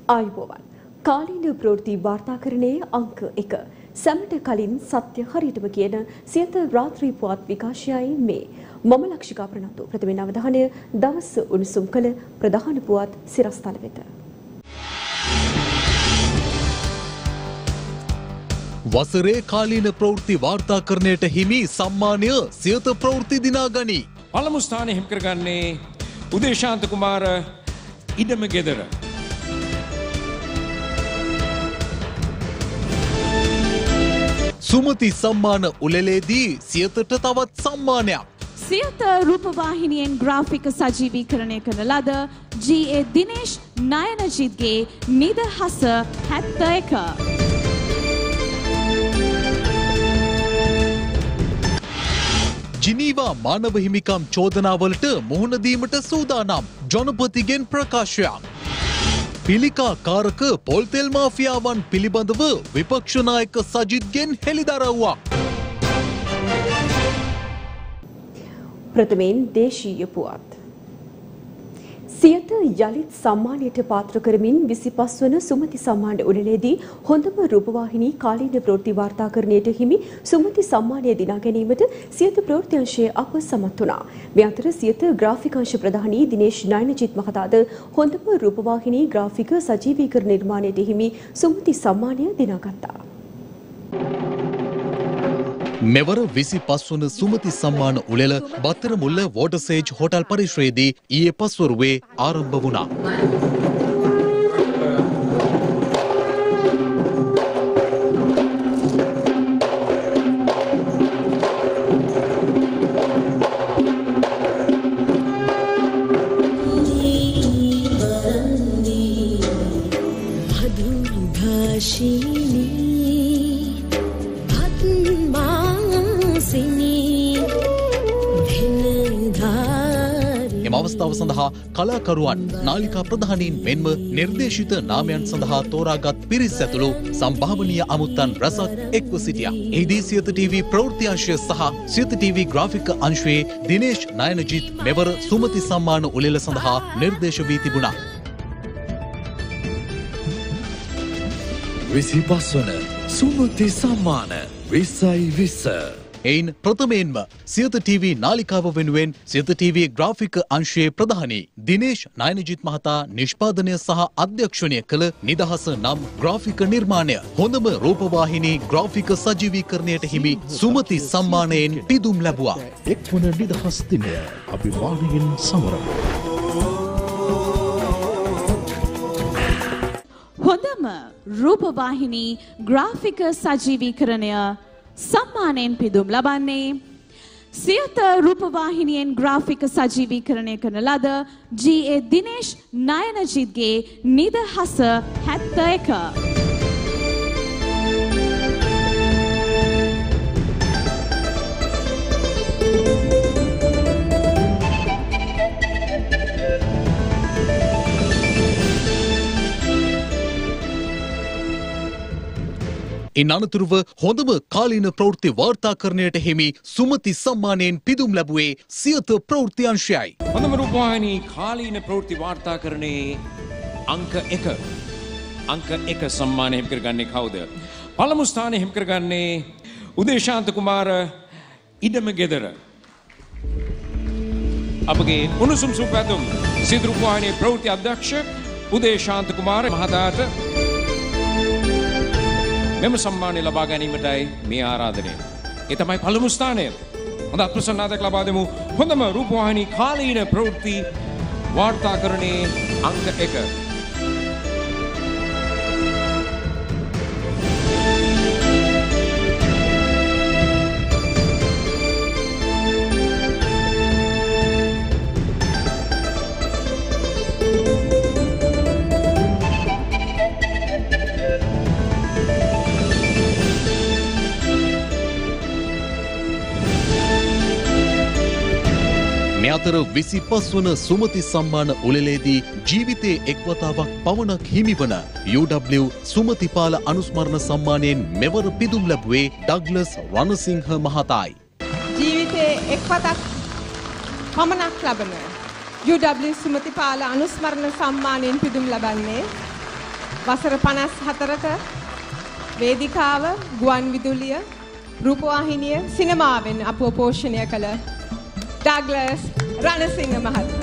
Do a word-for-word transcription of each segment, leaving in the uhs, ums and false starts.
ආයුබෝවන්. කාලීන ප්‍රවෘත්ති වාර්තාකරණයේ අංක එක. සැමට කලින් සත්‍ය හරියටම කියන සියත රාත්‍රී පුවත් විකාශයයි මේ. මම ලක්ෂිකා ප්‍රනන්දු. ප්‍රථමයෙන් අවධානය දවස් උණුසුම් කළ ප්‍රධාන පුවත් සිරස්තල වෙත. වසරේ කාලීන ප්‍රවෘත්ති වාර්තාකරණයට හිමි සම්මානය සියත ප්‍රවෘත්ති දිනා ගනී. පළමු ස්ථානය හිමි කරගන්නේ උදේශාන්ත කුමාර ඉඩම ගෙදර. සුමති සම්මාන උළෙලේදී සියතට තවත් සම්මානයක්. සියත රූපවාහිනියෙන් ග්‍රාෆික සජීවීකරණය කරන ලද ජී ඒ දිනේෂ් නයනජිත්ගේ නිදහස හැත්ත එක. ජිනීවා මානව හිමිකම් චෝදනාවලට මුහුණ දීමට සූදානම් ජනපතිගෙන් ප්‍රකාශයක්. පිළිකා කාරක පොල්තෙල් මාෆියාවන් පිළිබඳව විපක්ෂ නායක සජිත්ගෙන් හෙළිදරව්වක්. ප්‍රථමයෙන් දේශීය පුවත්. සියත යළිත් සම්මානයට පාත්‍ර කරමින් විසිපස් වන සුමති සම්මාන උළෙලේදී හොඳම රූපවාහිනී කාලීන ප්‍රවෘත්ති වාර්තාකරණයට හිමි සුමති සම්මානය දිනා ගැනීමට සියත ප්‍රවෘත්ති අංශය අප සමත් වුණා. මේ අතර සියත ග්‍රාෆික අංශ ප්‍රධානී දිනේෂ් නයනජිත් මහතාද හොඳම රූපවාහිනී ග්‍රාෆික සජීවීකරණ නිර්මාණයට හිමි සුමති සම්මානය දිනාගත්තා. මෙවර විසිපස් වන සුමති සම්මාන උළෙල බත්තරමුල්ල වෝටර්සේජ් හෝටල් පරිශ්‍රයේදී ඊයේ පස්වරුවේ ආරම්භ වුණා. එම අවස්ථාව සඳහා කලාකරුවන් නාලිකා ප්‍රධානීන් මෙන්ම නිර්දේශිත නාමයන් සඳහා තෝරාගත් පිරිස් ඇතුළු සම්භාවනීය අමුත්තන් රැසක් එක්ව සිටියා. එහිදී සියත ටීවී ප්‍රවෘත්ති අංශය සහ සියත ටීවී ග්‍රාෆික අංශයේ දිනේෂ් නයනජිත් මෙවර සුමති සම්මාන උළෙල සඳහා නිර්දේශ වී තිබුණා. විසිපස් වන සුමති සම්මාන විස්සයි විස්ස. එයින් ප්‍රථමයෙන්ම සියත ටීවී නාලිකාව වෙනුවෙන් සියත ටීවී ග්‍රාෆික අංශයේ ප්‍රධානී දිනේෂ් නයනජිත් මහතා නිෂ්පාදනය සහ අධ්‍යක්ෂණය කළ නිදහස නම් ග්‍රාෆික නිර්මාණය හොඳම රූපවාහිනී ග්‍රාෆික සජීවීකරණයට හිමි සුමති සම්මානයෙන් පිදුම් ලැබුවා. එක්වන නිදහස් දිනය අභිමානයෙන් සමරමු. හොඳම රූපවාහිනී ග්‍රාෆික සජීවීකරණය සම්මානයෙන් පිදුම් ලබන්නේ සියත රූපවාහිනියෙන් ග්‍රාෆික සජීවීකරණය කරන ලද ජී ඒ දිනේෂ් නයනජිත්ගේ නිදහස හැත්ත එක. ඉන් අනතුරුව හොඳම කාලීන ප්‍රවෘත්ති වාර්තාකරණයට හිමි සුමති සම්මානයෙන් පිදුම් ලැබුවේ සියත ප්‍රවෘත්ති අංශයයි. හොඳම රූපවාහිනී කාලීන ප්‍රවෘත්ති වාර්තාකරණයේ අංක එක. අංක එක සම්මානය හිමි කරගන්නේ කවුද? පළමු ස්ථානය හිමි කරගන්නේ උදේශාන්ත කුමාර ඉඩම ගෙදර. අපගේ උණුසුම් සුපැතුම් සියත රූපවාහිනී ප්‍රවෘත්ති අධ්‍යක්ෂ උදේශාන්ත කුමාර මහතාට මෙම සම්මානය ලබා ගැනීමටයි මේ ආරාධනය. ඒ තමයි පළමු ස්ථානය. හොඳ අත්ප්‍රසන්නාදයක් ලබා දෙමු. හොඳම රූපවාහිනී කාලීන ප්‍රවෘත්ති වාර්තාකරණයේ අංක එක. මේ අතර විසිපස් වන සුමති සම්මාන උළෙලේදී ජීවිතයේ එක් වතාවක් පමණක් හිමිවන යූ ඩබ්ලිව් සුමතිපාල අනුස්මරණ සම්මානයෙන් මෙවර පිදුම් ලැබුවේ ඩග්ලස් රණසිංහ මහතායි. ජීවිතයේ එක් වතාවක් පමණක් ලබන යූ ඩබ්ලිව් සුමතිපාල අනුස්මරණ සම්මානයෙන් පිදුම් ලබන්නේ වසර පනස් හතරක වේදිකාව ගුවන් විදුලිය රූපවාහිනිය සිනමාවෙන් අපව පෝෂණය කළ ඩග්ලස් රණසිංහ මහත්මයා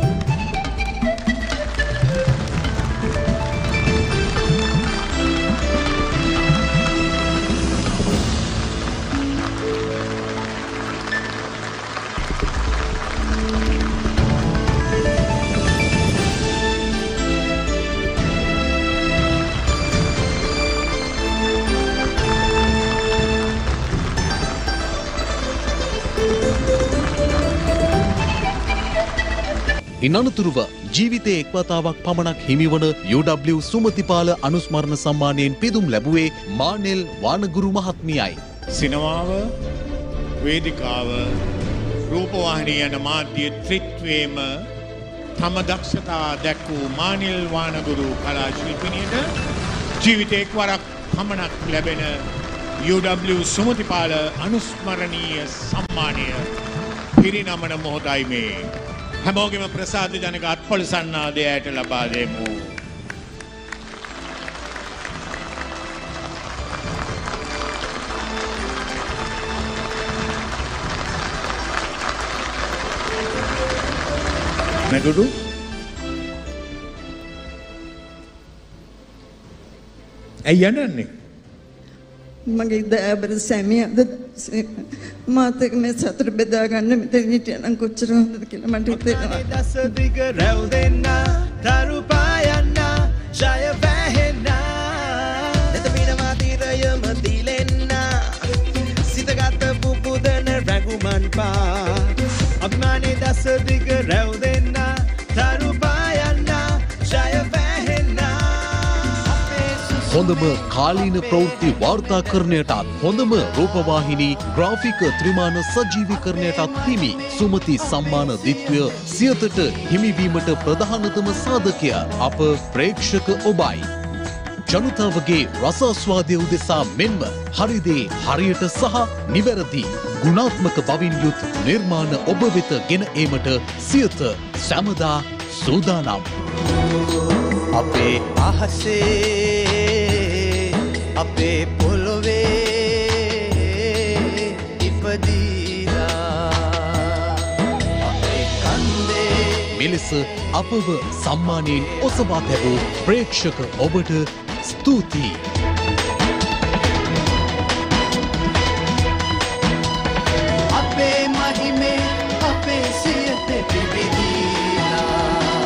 ඉන් අනතුරුව ජීවිතයේ එක් වතාවක් පමණක් හිමිවන යූ ඩබ්ලිව් සුමතිපාල අනුස්මරණ සම්මානයෙන් පිදුම් ලැබුවේ මානෙල් වානගුරු මහත්මියයි. සිනමාව, වේදිකාව, රූපවාහිනිය යන මාධ්‍ය ත්‍රිත්වයේම තම දක්ෂතා දැක්වූ මානෙල් වානගුරු කලා ශිල්පිනියට ජීවිතයේ එක් වරක් පමණක් ලැබෙන යූ ඩබ්ලිව් සුමතිපාල අනුස්මරණීය සම්මානය පිරිනමන මොහොතයි මේ. හැමෝගෙම ප්‍රසාද ජනක අත්පොළ සන්නාදයට ලබා දෙමු. නැගුරු ඇයි යන්නේ? මගේ දයාබර සැමිය අද මාත් එක්ක මේ සතුට බෙදා ගන්න මෙතන හිටියනම් කොච්චර හොඳද කියලා මට හිතෙනවා. දස දිග රැව් දෙන්න තරු පායන්න ඡය වැහෙන්න එත මිනවා තිරයම දිලෙන්න සිතගත පුපුදන රැගුමන් පා අභිමානේ දස දිග රැව් දෙන්න තරු පායන්න ඡය වැහෙන්න හොඳම කාලීන ප්‍රවෘත්ති වාර්තාකරණයටත් හොඳම රූපවාහිනී ග්‍රාෆික ත්‍රිමාන සජීවීකරණයටත් හිමි සුමති සම්මාන දිත්වය සියතට හිමිවීමට ප්‍රධානතම සාධකය අප ප්‍රේක්ෂක ඔබයි. ජනතාවගේ රසාස්වාදය උදෙසා මෙන්ම හරිදේ හරියට සහ නිවැරදි ගුණාත්මක බවින් යුත් නිර්මාණ ඔබ වෙත ගෙන ඒමට සියත සැමදා සූදානම්. අපේ අහසේ අපේ පොළොවේ ඉපදීලා අපේ කන්දේ මෙලෙස අපව සම්මානයෙන් ඔසවා තැබූ ප්‍රේක්ෂක ඔබට ස්තුතියි. අපේ මහිමේ අපේ සියතේ පිබිදීලා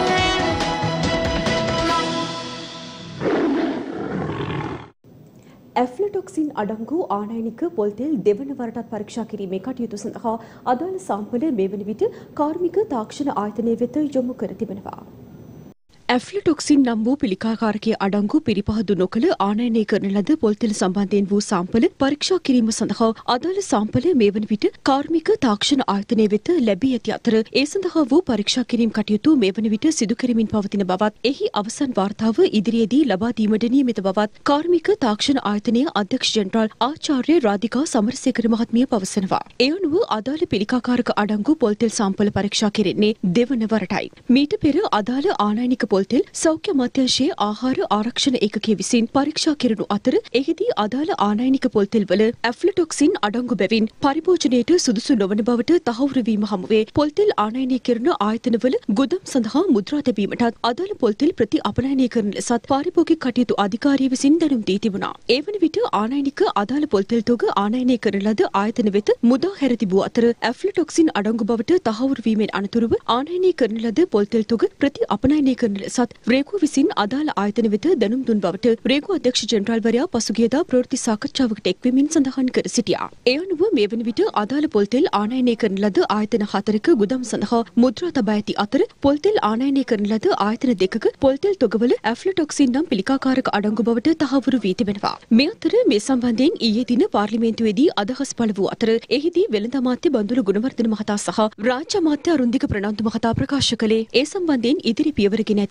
ඇෆ්ලටොක්සින් අඩංගු ආනයනික පොල්තෙල් දෙවන වරටත් පරීක්ෂා කිරීමේ කටයුතු සඳහා අදාළ සාම්පල මේ වන විට කාර්මික තාක්ෂණ ආයතනය වෙත යොමු කර තිබෙනවා. ඇෆ්ලටොක්සින් නම් වූ පිළිකාකාරකයේ අඩංගු පිරිපහදු නොකළ ආනයනය කරන ලද පොල්තෙල් සම්බන්ධයෙන් වූ සාම්පල පරීක්ෂා කිරීම සඳහා අදාළ සාම්පල මේ වන විට කාර්මික තාක්ෂණ ආයතනය වෙත ලැබී ඇති අතර ඒ සඳහා වූ පරීක්ෂා කිරීම කටයුතු මේ වන විට සිදු කරමින් පවතින බවත් එහි අවසන් වාර්තාව ඉදිරියේදී ලබා දීමට නියමිත බවත් කාර්මික තාක්ෂණ ආයතනයේ අධ්‍යක්ෂ ජෙනරාල් ආචාර්ය රාධිකා සමරසේකර මහත්මිය පවසනවා. ඒ අනුව අදාළ පිළිකාකාරක අඩංගු පොල්තෙල් සාම්පල පරීක්ෂා කෙරෙන්නේ දෙවන වරටයි. මීට පෙර අදාළ ආනයනික පොල්තෙල් සෞඛ්‍ය අමාත්‍යාංශයේ ආහාර ආරක්ෂණ ඒකකයේ විසින් පරීක්ෂා කෙරෙනු අතර එහිදී අදාළ ආනයනික පොල්තෙල් වල ඇෆ්ලටොක්සින් අඩංගු බැවින් පරිභෝජනයට සුදුසු නොවන බවට තහවුරු වීම හමුවේ පොල්තෙල් ආනයනය කරන ආයතනවල ගුදම් සඳහා මුද්‍රා තැබීමටත් අදාළ පොල්තෙල් ප්‍රති අපනයනය කරන ලෙසත් පාරිභෝගික කටයුතු අධිකාරිය විසින් දැනුම් දී තිබුණා. ඒ වන විට ආනයනික අදාළ පොල්තෙල් තොග ආනයනය කරන ලද ආයතන වෙත මුදා හැර තිබූ අතර ඇෆ්ලටොක්සින් අඩංගු බවට තහවුරු වීමෙන් අනතුරුව ආනයනය කරන ලද පොල්තෙල් තොග ප්‍රති අපනයනය කරන ලෙසත් රේගුව විසින් අදාළ ආයතන වෙත දැනුම් දුන් බවට රේගුව අධ්‍යක්ෂ ජෙනරාල්වරයා පසුගියදා ප්‍රවෘත්ති සාකච්ඡාවකට එක්වෙමින් සඳහන් කර සිටියා. ඒ අනුව මේ වන විට අදාළ පොල්තෙල් ආනයනය කරන ලද ආයතන හතරක ගුදම් සඳහා මුද්‍රා තබා ඇති අතර පොල්තෙල් ආනයනය කරන ලද ආයතන දෙකක පොල්තෙල් තොගවල ඇෆ්ලටොක්සින් නම් පිළිකාකාරක අඩංගු බවට තහවුරු වී තිබෙනවා. මේ අතර මේ සම්බන්ධයෙන් ඊයේ දින පාර්ලිමේන්තුවේදී අදහස් පළ වූ අතර එහිදී වෙළඳ අමාත්‍ය බන්දුල ගුණවර්ධන මහතා සහ රාජ්‍ය අමාත්‍ය අරුන්දික ප්‍රනාන්දු මහතා ප්‍රකාශ කළේ ඒ සම්බන්ධයෙන් ඉදිරි පියවර ගෙන ඇති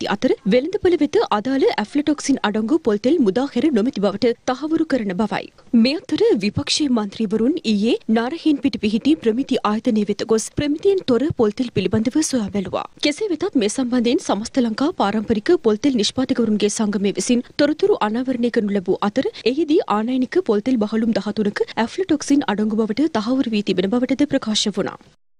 ඇති අතර වෙළඳපොළ වෙත අදාළ ඇෆ්ලටොක්සින් අඩංගු පොල්තෙල් මුදා හැර නොමැති බවට තහවුරු කරන බවයි. මේ අතර විපක්ෂයේ මන්ත්‍රීවරුන් ඊයේ නාරහෙන් පිට පිහිටි ප්‍රමිති ආයතනය වෙත ගොස් ප්‍රමිතියෙන් තොර පොල්තෙල් පිළිබඳව සොයා බැලුවා. කෙසේ වෙතත් මේ සම්බන්ධයෙන් සමස්ත ලංකා පාරම්පරික පොල්තෙල් නිෂ්පාදකවරුන්ගේ සංගමය විසින් තොරතුරු අනාවරණය කරනු ලැබූ අතර එහිදී ආනයනික පොල්තෙල් බහලුම් දහතුනක ඇෆ්ලටොක්සින් අඩංගු බවට තහවුරු වී තිබෙන බවටද ප්‍රකාශ වුණා.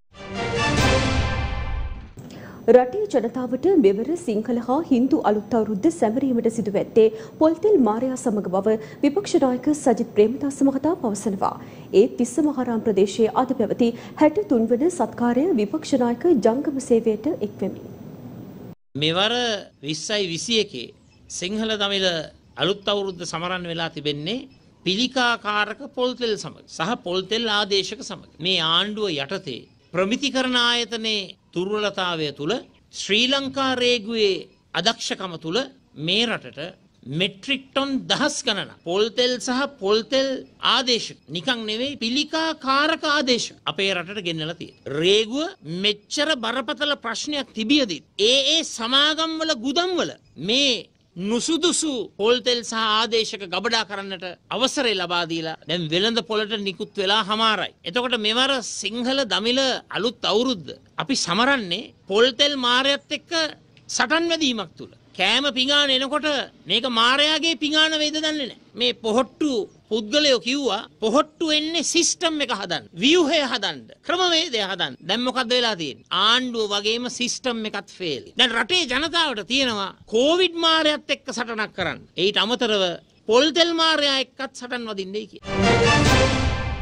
රටේ ජනතාවට මෙවර සිංහල හා හින්දු අලුත් අවුරුද්ද සැමරීමට සිදු ඇත්තේ පොල්තෙල් මාරයා සමග බව විපක්ෂ නායක සජිත් ප්‍රේමදාස මහතා පවසනවා. ඒ තිස්ස මහරාම් ප්‍රදේශයේ අද පැවති හැට තුන් වන සත්කාරය විපක්ෂ නායක ජංගම සේවයට එක්වෙමින්. මෙවර විස්සයි විසි එකේ සිංහල දමිළ අලුත් අවුරුද්ද සමරන්න වෙලා තිබෙන්නේ පිළිකාකාරක පොල්තෙල් සමග සහ පොල්තෙල් ආදේශක සමග. මේ ආණ්ඩුව යටතේ ප්‍රමිතිකරණ ආයතනයේ දුර්වලතාවය තුල ශ්‍රී ලංකා රේගුවේ අදක්ෂකම තුල මේ රටට මෙට්‍රික් ටොන් දහස් ගණනක් පොල්තෙල් සහ පොල්තෙල් ආදේශක නිකන් නෙවෙයි පිළිකාකාරක ආදේශක අපේ රටට ගෙන්නලා තියෙනවා. රේගුව මෙච්චර බරපතල ප්‍රශ්නයක් තිබියදී ඒ ඒ සමාගම් වල ගුදම් වල මේ නුසුදුසු පොල්තෙල් සහ ආදේශක ගබඩා කරන්නට අවසරය ලබා දීලා දැන් වෙළඳ පොළට නිකුත් වෙලා හමාරයි. එතකොට මෙවර සිංහල දමිළ අලුත් අවුරුද්ද අපි සමරන්නේ පොල්තෙල් මාරයත් එක්ක සටන් වැදීමක් තුල. කෑම පිඟාන එනකොට මේක මාරයාගේ පිඟාන වේද දන්නේ නැහැ. මේ පොහොට්ටු පුද්ගලයෝ කිව්වා පොහොට්ටු එන්නේ සිස්ටම් එක හදන්න, ව්‍යුහය හදන්න, ක්‍රමවේදය හදන්න. දැන් මොකද්ද වෙලා තියෙන්නේ? ආණ්ඩුව වගේම සිස්ටම් එකත් ෆේල්. දැන් රටේ ජනතාවට තියෙනවා කොවිඩ් මාරයත් එක්ක සටනක් කරන්න. ඊට අමතරව පොල්තෙල් මාරයා එක්කත් සටන් වදින්නේ කියලා.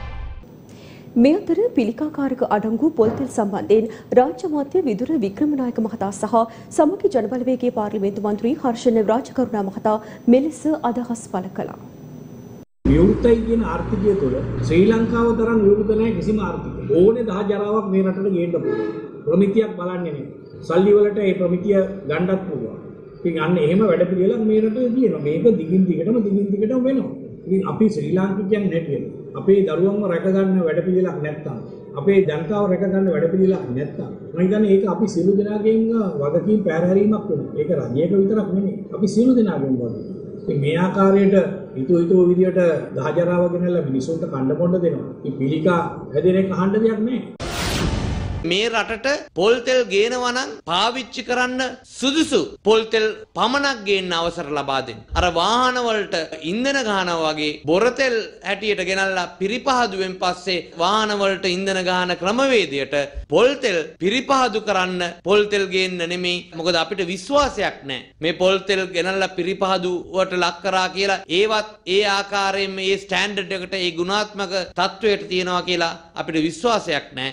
මේ අතර පිළිකාකාරක අඩංගු පොල්තෙල් සම්බන්ධයෙන් රාජ්‍ය මාත්‍ය විදුර වික්‍රමනායක මහතා සහ සමගි ජනබලවේගයේ පාර්ලිමේන්තු මන්ත්‍රී හර්ෂණ රාජකරුණා මහතා මෙලෙස අදහස් පළ කළා. විවෘතයි කියන ආර්ථිකය තුළ ශ්‍රී ලංකාව තරම් විවෘත නැහැ කිසිම ආර්ථිකයක්. ඕනේ දහ ජරාවක් මේ රටට ගේන්න පුළුවන්. ප්‍රමිතියක් බලන්නේ නැහැ. සල්ලි වලට ඒ ප්‍රමිතිය ගන්නත් පුළුවන්. ඉතින් අන්න එහෙම වැඩ පිළිවෙලක් මේ රටේ තියෙනවා. මේක දිගින් දිගටම දිගින් දිගටම වෙනවා. ඉතින් අපි ශ්‍රී ලාංකිකයන් නැටියෙ අපේ දරුවන්ව රැක ගන්න වැඩ පිළිවෙලක් නැත්තම් අපේ ජනතාව රැක ගන්න වැඩ පිළිවෙලක් නැත්තම් මම හිතන්නේ ඒක අපි සියලු දෙනාගෙන් වගකීම් පැහැරීමක් වෙනවා. ඒක රජයක විතරක් නෙමෙයි. අපි සියලු දෙනාගෙන් වගේ. ඉතින් මේ ආකාරයට හිතුව හිතුව විදියට දහජරාව ගෙනල්ලා මිනිසුන්ට කන්න බොන්න දෙනවා. ඉතින් පිළිකා හැදෙන එක අහන්න දෙයක් නැහැ. මේ රටට පොල් තෙල් ගේනවා නම් පාවිච්චි කරන්න සුදුසු පොල් තෙල් පමණක් ගේන්න අවසර ලබා දෙන්න. අර වාහන වලට ඉන්ධන ගහනවා වගේ බොර තෙල් හැටියට ගෙනල්ලා පිරිපහදුවෙන් පස්සේ වාහන වලට ඉන්ධන ගහන ක්‍රමවේදයට පොල් තෙල් පිරිපහදු කරන්න පොල් තෙල් ගේන්න නෙමෙයි. මොකද අපිට විශ්වාසයක් නැහැ. මේ පොල් තෙල් ගෙනල්ලා පිරිපහදුවට ලක් කරා කියලා ඒවත් ඒ ආකාරයෙන් මේ ස්ටෑන්ඩඩ් එකට ඒ ගුණාත්මක තත්වයට තියනවා කියලා අපිට විශ්වාසයක් නැහැ.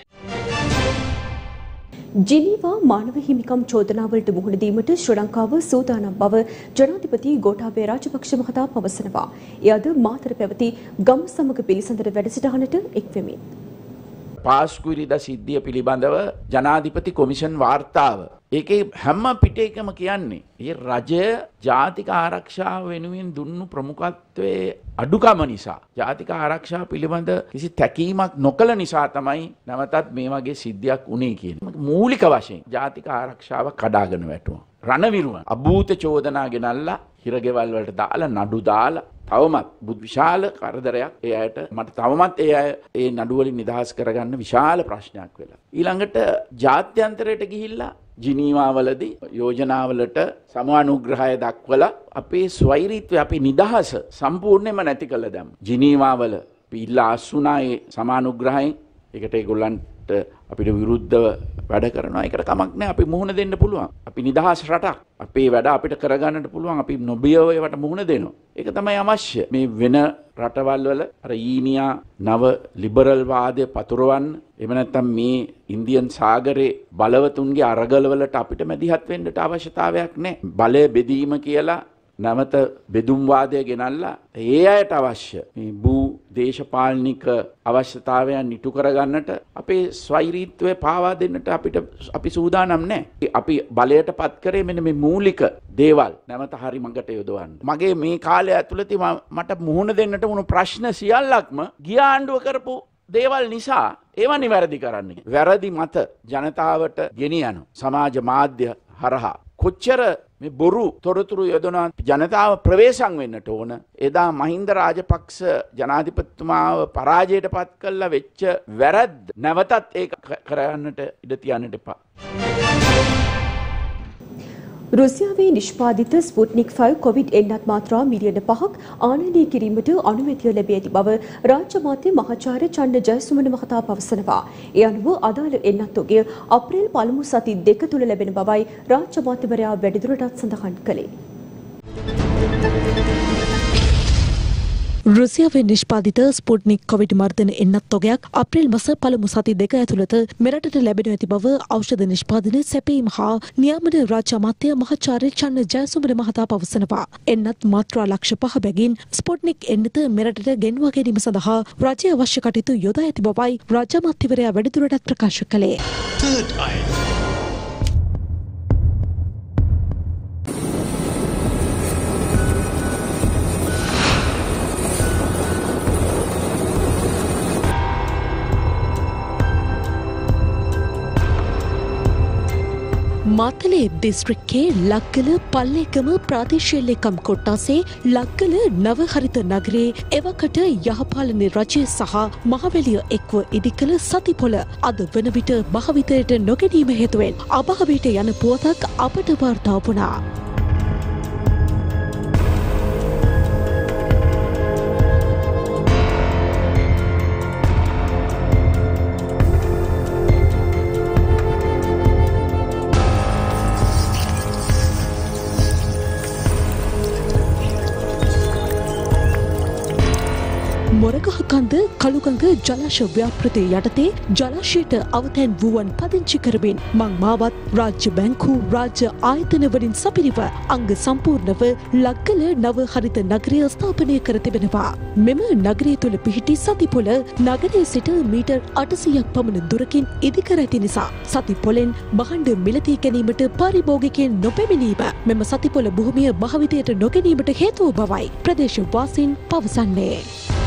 ජිනීවා මානව හිමිකම් චෝදනාවලට මුහුණ දීමට ශ්‍රී ලංකාව සූදානම් බව ජනාධිපති ගෝඨාභය රාජපක්ෂ මහතා පවසනවා. එය අද මාතර පැවති ගම් සමග පිළිසඳර වැඩසටහනට එක්වෙමින්. පාස්කු ඉරිදා සිද්ධිය පිළිබඳව ජනාධිපති කොමිෂන් වාර්තාව ඒකේ හැම පිටේකම කියන්නේ මේ රජය ජාතික ආරක්ෂාව වෙනුවෙන් දුන්නු ප්‍රමුඛත්වයේ අඩුකම නිසා ජාතික ආරක්ෂාව පිළිබඳ කිසි තැකීමක් නොකළ නිසා තමයි නැවතත් මේ වගේ සිද්ධියක් උනේ කියන්නේ. මූලික වශයෙන් ජාතික ආරක්ෂාව කඩාගෙන වැටුණා. රණවිරුවන් අභූත චෝදනා ගෙනල්ලා හිරගෙවල් වලට දාලා නඩු දාලා තවමත් බුදු විශාල කරදරයක් ඒ අයට මට තවමත් ඒ අය ඒ නඩු වලින් නිදහස් කරගන්න විශාල ප්‍රශ්නයක් වෙලා. ඊළඟට ජාත්‍යන්තරයට ගිහිල්ලා ජිනීවාවලදී යෝජනාවලට සමානුග්‍රහය දක්වලා අපේ ස්වෛරීත්වය අපේ නිදහස සම්පූර්ණයෙන්ම නැති කළ දැම්ම. ජිනීවාවල පිළා අසුනා ඒ සමානුග්‍රහයෙන් ඒකට ඒගොල්ලන්ට අපිට විරුද්ධව වැඩ කරනවා. ඒකට කමක් නැහැ. අපි මුහුණ දෙන්න පුළුවන්. අපි නිදහස් රටක්. අපේ වැඩ අපිට කරගන්නට පුළුවන්. අපි නොබියව ඒවට මුහුණ දෙනවා. ඒක තමයි අවශ්‍ය. මේ වෙන රටවල් වල අර ඊනියා නව ලිබරල් වාදය පතුරවන්න එහෙම නැත්නම් මේ ඉන්දියන් සාගරේ බලවතුන්ගේ අරගල වලට අපිට මැදිහත් වෙන්නට අවශ්‍යතාවයක් නැහැ. බලය බෙදීම කියලා නැවත බෙදුම් වාදය ගෙනල්ලා ඒ අයට අවශ්‍ය මේ භූ දේශපාලනික අවශ්‍යතාවයන් ඉටු කරගන්නට අපේ ස්වෛරීත්වය පාවා දෙන්නට අපිට අපි සූදානම් නැහැ. අපි බලයට පත් කරේ මෙන්න මේ මූලික දේවල් නැවත හරි මඟට යොදවන්න. මගේ මේ කාලය ඇතුළතදී මට මුහුණ දෙන්නට වුණු ප්‍රශ්න සියල්ලක්ම ගිය ආණ්ඩුව කරපු දේවල් නිසා ඒවා නිවැරදි කරන්න. වැරදි මත ජනතාවට ගෙනියන සමාජ මාධ්‍ය හරහා කොච්චර මේ බොරු තොරතුරු යොදන ජනතාව ප්‍රවේශම් වෙන්නට ඕන. එදා මහින්ද රාජපක්ෂ ජනාධිපතිතුමාව පරාජයට පත් කළා වෙච්ච වැරද්ද නැවතත් ඒක කරන්නට ඉඩ තියන්නට එපා. රුසියාවේ නිෂ්පාදිත ස්පුට්නික් ෆයිව් කොවිඩ් එන්නත් මාත්‍රා මිලියන පහක් ආනයනය කිරීමට අනුමැතිය ලැබී ඇති බව රාජ්‍ය මාත්‍ය මහාචාර්ය චන්න ජයසුමන මහතා පවසනවා. ඒ අනුව අදාළ එන්නත් ඔගය අප්‍රේල් පළමු සති දෙක තුළ ලැබෙන බවයි රාජ්‍ය මාත්‍යවරයා වැඩිදුරටත් සඳහන් කළේ. රුසියාවේ නිෂ්පාදිත ස්පුට්නික් කොවිඩ් මර්ධන එන්නත් තොගයක් අප්‍රේල් මාස පළමු සති දෙක ඇතුළත මෙරටට ලැබෙනු ඇති බව ඖෂධ නිෂ්පාදන සැපීම හා නියාමන රාජ්‍ය අමාත්‍ය මහාචාර්ය චන්න ජයසුමන මහතා පවසනවා. එන්නත් මාත්‍රා ලක්ෂ පහ බැගින් ස්පුට්නික් එන්නත මෙරටට ගෙන්වා ගැනීම සඳහා රජය අවශ්‍ය කටයුතු යොදා ඇති බවයි රාජ්‍ය අමාත්‍යවරයා වැඩිදුරටත් ප්‍රකාශ කළේ. මාතලේ දිස්ත්‍රික්කයේ ලක්ගල පල්ලේකම ප්‍රාදේශීය ලේකම් කොට්ටාසේ ලක්ගල නව හරිත නගරයේ එවකට යහපාලන රජය සහ මහවැලිය එක්ව ඉදිකළ සතිපොළ අද වන විට භාවිතයට නොගැනීම හේතුවෙන් අභාවයට යන පුවතක් අපට වාර්තා වුණා. මොරගහකන්ද කළුගඟ ජලාශ ව්‍යාපෘතිය යටතේ ජලාශයට අවතැන් වූවන් පදිංචි කරමින් මං මාවත් රාජ්‍ය බැංකු රාජ්‍ය ආයතන වලින් සපිරිව අංග සම්පූර්ණව ලක්ගල නව හරිත නගරය ස්ථාපනය කර තිබෙනවා. මෙම නගරය තුළ පිහිටි සතිපොළ නගරයේ සිට මීටර් අටසීයක් පමණ දුරකින් ඉදිකර ඇති නිසා සතිපොළෙන් බහඬ මිලදී ගැනීමට පාරිභෝගිකයන් නොපැමිණීම මෙම සතිපොළ භූමිය භාවිතයට නොගැනීමට හේතුව බවයි ප්‍රදේශවාසීන් පවසන්නේ.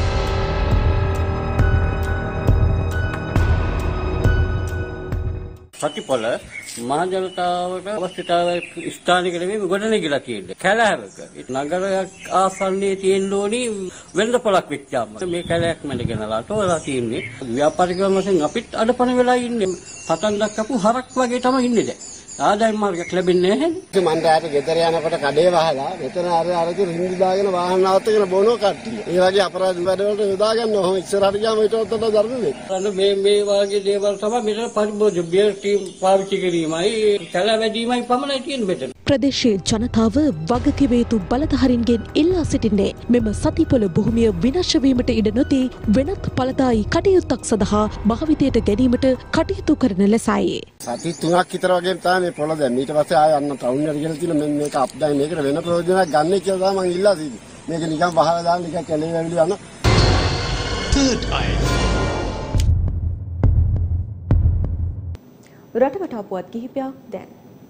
සතිපොළ මහ ජනතාවට අවශ්‍යතාවය ස්ථානික නෙමෙයි ගොඩනැගිලා තියෙන්නේ. කැලෑවක. නගරයක් ආසන්නයේ තියෙන්න ඕනි වෙළඳපොළක් වෙච්චාම. මේ කැලෑවක් මැඩගෙනලා තෝරලා තියෙන්නේ. ව්‍යාපාරිකයන් වශයෙන් අපිත් අඩපණ වෙලා ඉන්නේ. පටන් දක්වපු හරක් වගේ තමයි ඉන්නේ දැන්. ආදායම් මාර්ගයක් ලැබෙන්නේ නැහැ. මම රාත්‍රි ගෙදර යනකොට කඩේ වහලා මෙතන අර අරදී රින්දි දාගෙන වාහන නවත්තගෙන බොනෝ කට්ටිය. ඒ වගේ අපරාධ වැඩ වලට යොදා ගන්න ඕම ඉස්සරහට ගියාම ඊට වඩා දරුණුනේ. අන්න මේ මේ වගේ දේවල් තමයි මෙතන පරිභෝජ්‍ය බියර් ටීම් පාවිච්චි කිරීමයි කැල වැඩිමයි පමණයි තියෙන්නේ මෙතන. ප්‍රදේශයේ ජනතාව වගකිව යුතු බලධාරීන්ගෙන් ඉල්ලා සිටින්නේ මෙම සතිපොළ භූමිය විනාශ වීමට ඉඩ නොදී වෙනත් ඵලදායී කටයුත්තක් සඳහා භාවිතයට ගැනීමට කටයුතු කරන ලෙසයි. සති තුනක් විතර වගේම තමයි මේ පොළ දැන් ඊට පස්සේ ආය යන්න ටවුන් එකට ගිහලා තියෙන මෙන්න මේක අප්ඩයි මේකට වෙන ප්‍රයෝජනයක් ගන්න කියලා තමයි මම ඉල්ලා සිටින්නේ. මේක නිකන් වහලා දාන්න නිකන් කැලේ වැවිලි යන third eye රටවටා පුවත් කිහිපයක් දැන්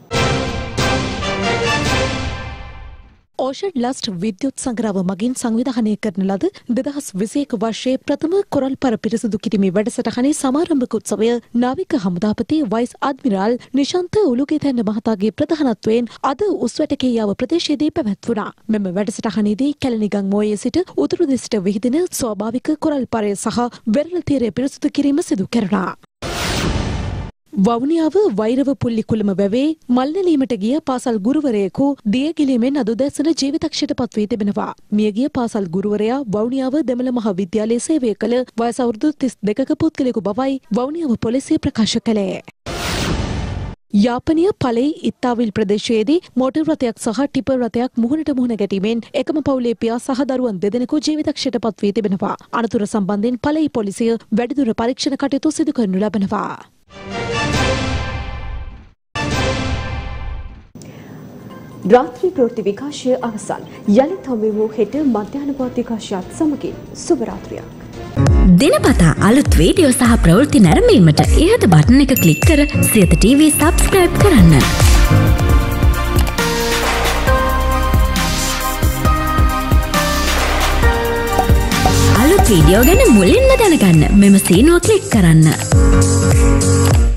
ඕෂන් ලස්ට් විද්‍යුත් සංග්‍රහව මගින් සංවිධානය කරන ලද දෙදහස් විසිඑක වර්ෂයේ ප්‍රථම කොරල්පර පිරිසිදු කිරීමේ වැඩසටහනේ සමාරම්භක උත්සවය නාවික හමුදාපති වයිස් අඩ්මිරාල් නිශාන්ත උලුගේතැන්න මහතාගේ ප්‍රධානත්වයෙන් අද උස්වැටකේයාව ප්‍රදේශයේදී පැවැත්වුණා. මෙම වැඩසටහනේදී කැලණිගම් මෝයේ සිට උතුරු දෙසට විහිදෙන ස්වාභාවික කොරල්පරය සහ වෙරළ තීරය පිරිසිදු කිරීම සිදු කෙරුණා. වවුනියාව වෛරව පුල්ලි කුලම වැවේ මල්නැලීමට ගිය පාසල් ගුරුවරයෙකු දියගිලීමෙන් අද උදැසන ජීවිතක්ෂයට පත්වී තිබෙනවා. මියගිය පාසල් ගුරුවරයා වවුනියාව දෙමළ මහා විද්‍යාලයේ සේවය කළ වයස අවුරුදු තිස් දෙකක පුද්ගලයෙකු බවයි වවුනියාව පොලිසිය ප්‍රකාශ කළේ. යාපනීය පලෙයි ඉත්තාවිල් ප්‍රදේශයේදී මෝටර් රථයක් සහ ටිපර් රථයක් මුහුණට මුහුණ ගැටීමෙන් එකම පවුලේ පියා සහ දරුවන් දෙදෙනෙකු ජීවිතක්ෂයට පත්වී තිබෙනවා. අනතුර සම්බන්ධයෙන් පලෙයි පොලිසිය වැඩිදුර පරීක්ෂණ කටයුතු සිදු කරනු ලබනවා. රාත්‍රී ප්‍රවෘත්ති විකාශය අවසන්. යළිත් හමුවෙමු හෙට මධ්‍යහ්න ප්‍රවෘත්ති විකාශයත් සමගින් සුබ රාත්‍රියක්. දිනපතා අලුත් වීඩියෝ සහ ප්‍රවෘත්ති නැරඹීමට ඉහත බටන් එක ක්ලික් කර සියත ටීවී සබ්ස්ක්‍රයිබ් කරන්න. අලුත් වීඩියෝ ගැන මුලින්ම දැනගන්න මෙම සීනුව ක්ලික් කරන්න.